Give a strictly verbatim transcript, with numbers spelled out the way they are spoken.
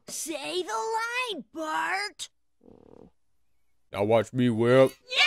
Say the line, Bart. Now watch me whip.